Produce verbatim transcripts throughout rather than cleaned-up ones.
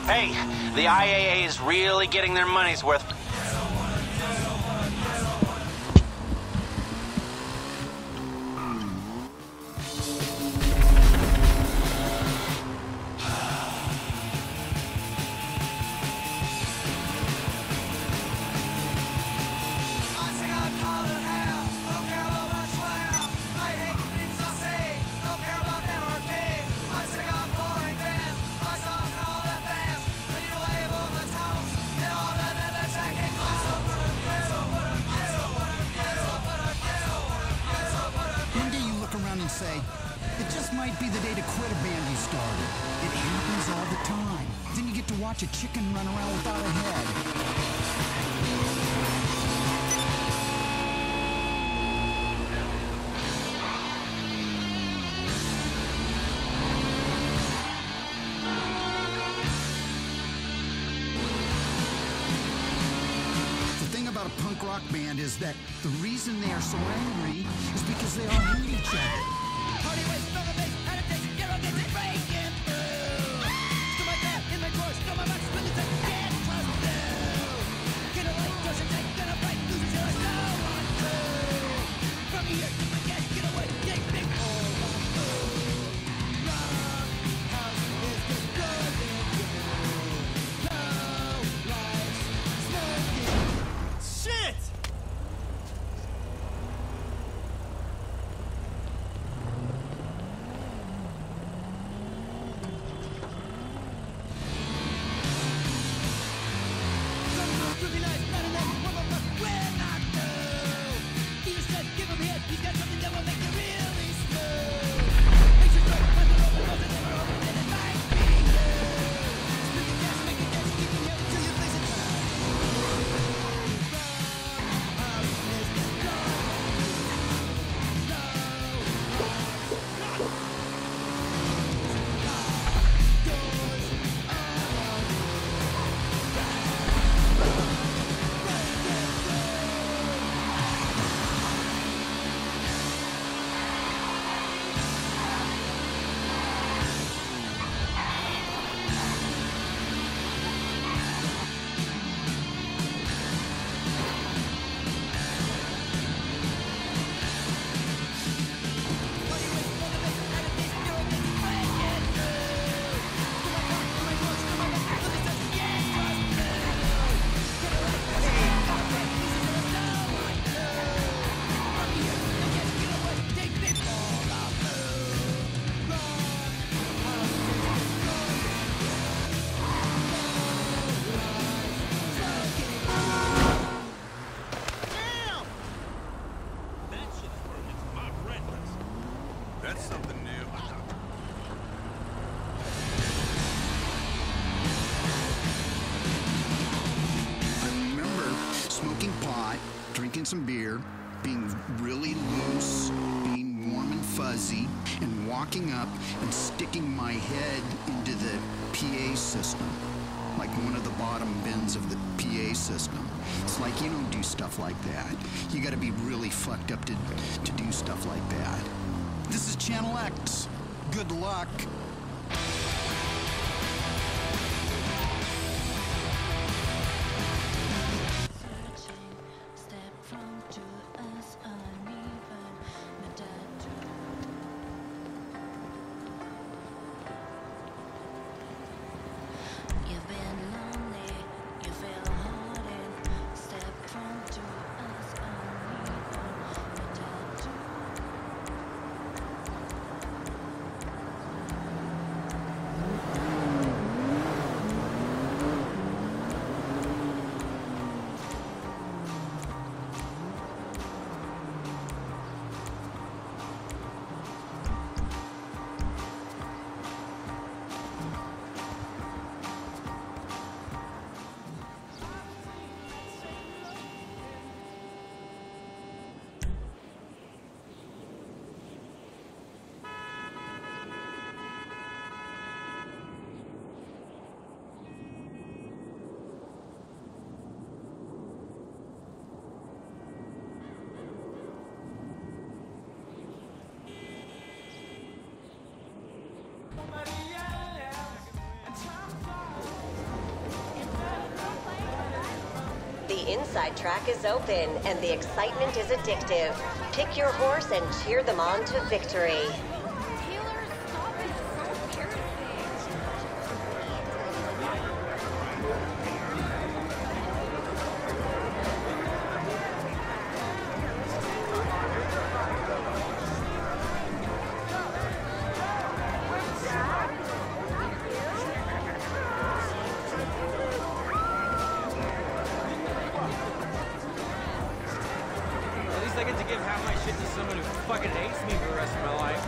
Hey, the I A A is really getting their money's worth. Say, it just might be the day to quit a band you started. It happens all the time. Then you get to watch a chicken run around without a head. The thing about a punk rock band is that the reason they are so angry is because they all hate each other. Party waste, no the bass, agitation, zero gets it breaking through. Still my back, in my drawers, still my back, spin the tech, can't trust through. Get a light, does your take, get a fight, loses your eyes, no one through. From here to my gas, get away, take big hole, one through. Rock house is just good in you. Low life's smoking. Shit! That's something new. I remember smoking pot, drinking some beer, being really loose, being warm and fuzzy, and walking up and sticking my head into the P A system, like one of the bottom bins of the P A system. It's like you don't do stuff like that. You gotta be really fucked up to, to do stuff like that. This is Channel X. Good luck. inside track is open, and the excitement is addictive. Pick your horse and cheer them on to victory. Taylor, stop it. It's so embarrassing. At least I get to give half my shit to someone who fucking hates me for the rest of my life.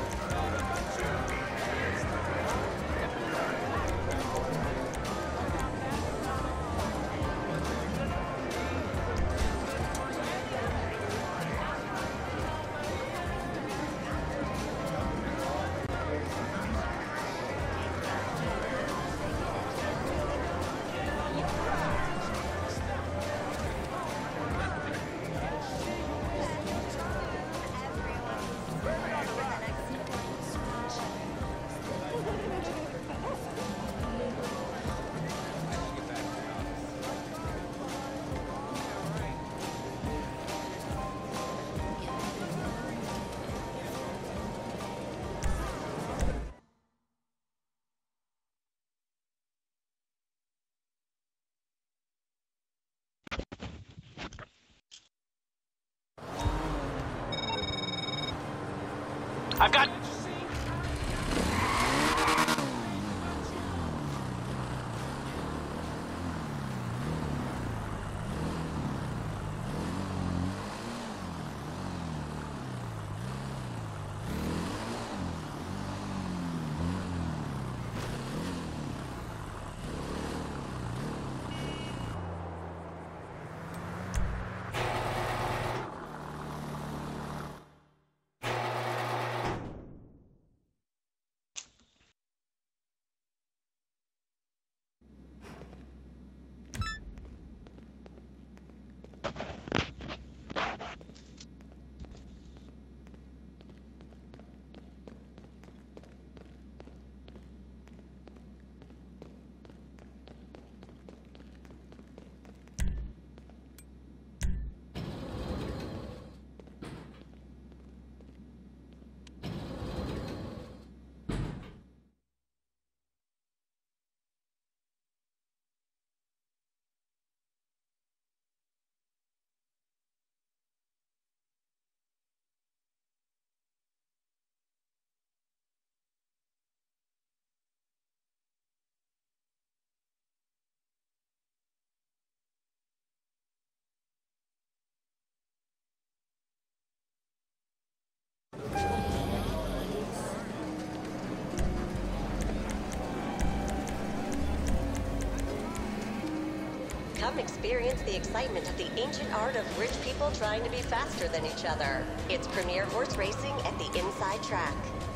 I've got... Come experience the excitement of the ancient art of rich people trying to be faster than each other. It's premier horse racing at the Inside Track.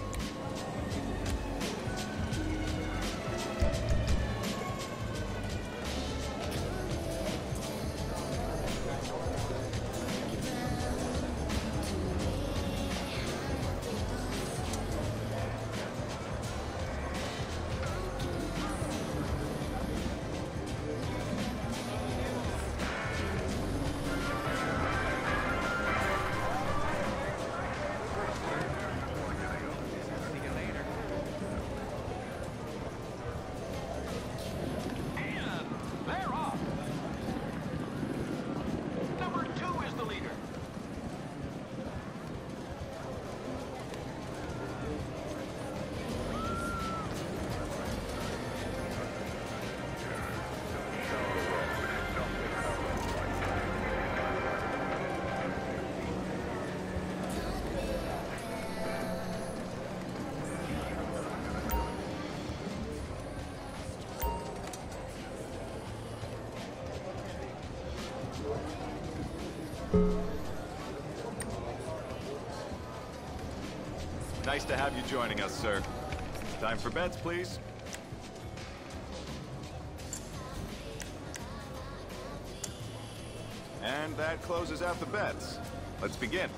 Nice to have you joining us, sir. Time for bets, please. And that closes out the bets. Let's begin.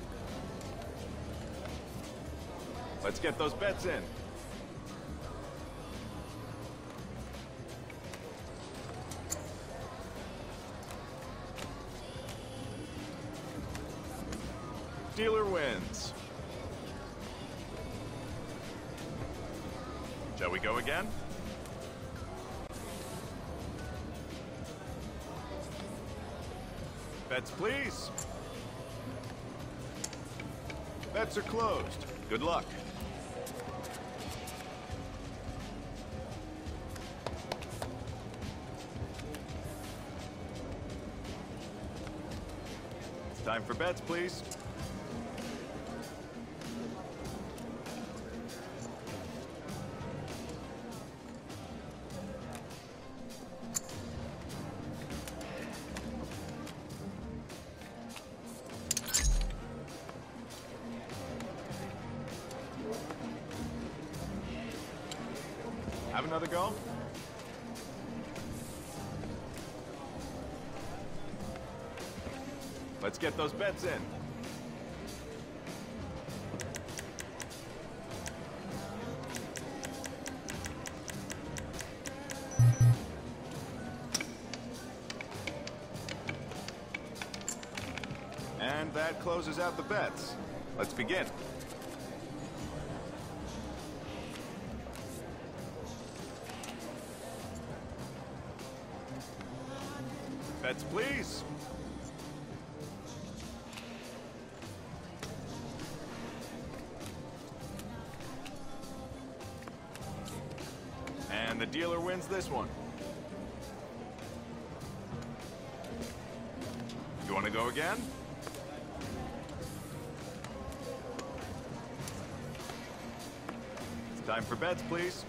Let's get those bets in. dealer wins. Shall we go again? Bets, please. Bets are closed. Good luck. It's time for bets, please. Have another go? Let's get those bets in. And that closes out the bets. Let's begin. Bets, please. And the dealer wins this one. You want to go again? It's time for bets, please.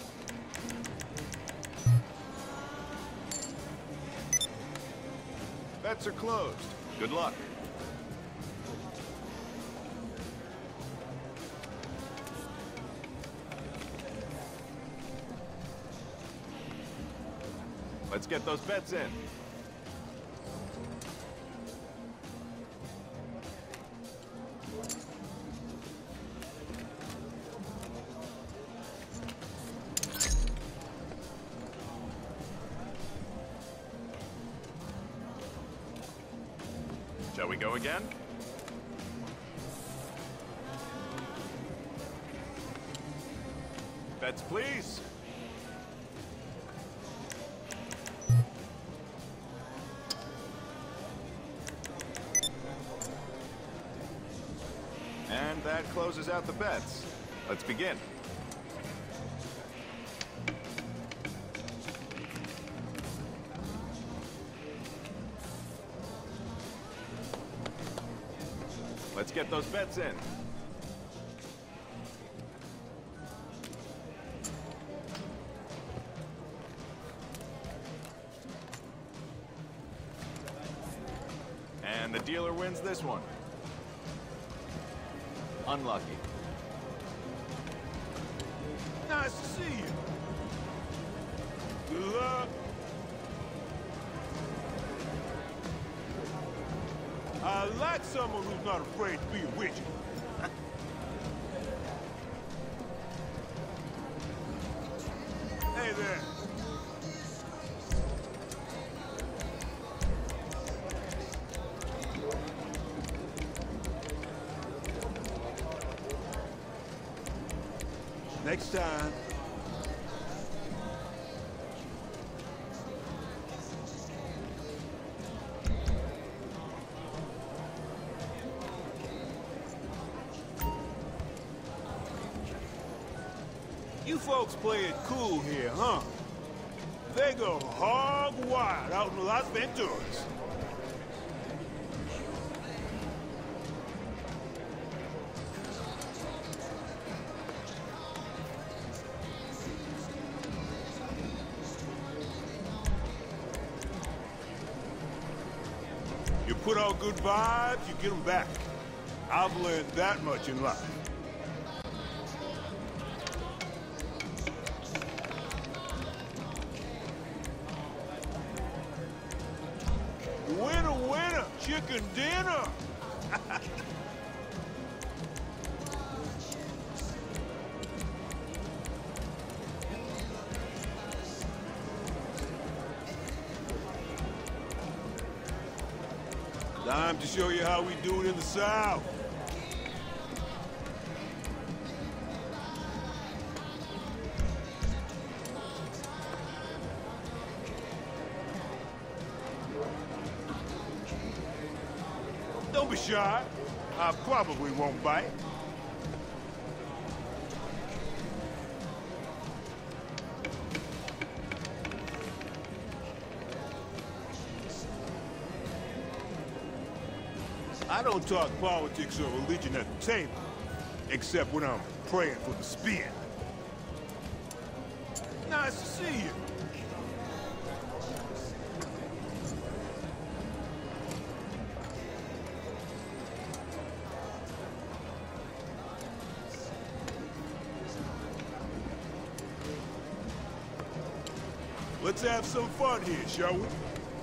Bets are closed. Good luck. Let's get those bets in. Shall we go again? Bets, please. And that closes out the bets. Let's begin. Let's get those bets in. And the dealer wins this one. Unlucky. Nice to see you. Good luck. I like someone who's not afraid to be a witch. Hey there. Next time. You folks play it cool here, huh? They go hog wild out in Las Venturas. You put out good vibes, you get them back. I've learned that much in life. Winner, winner, chicken dinner. Time to show you how we do it in the South. Don't be shy. I probably won't bite. I don't talk politics or religion at the table, except when I'm praying for the spear. Nice to see you. Let's have some fun here, shall we?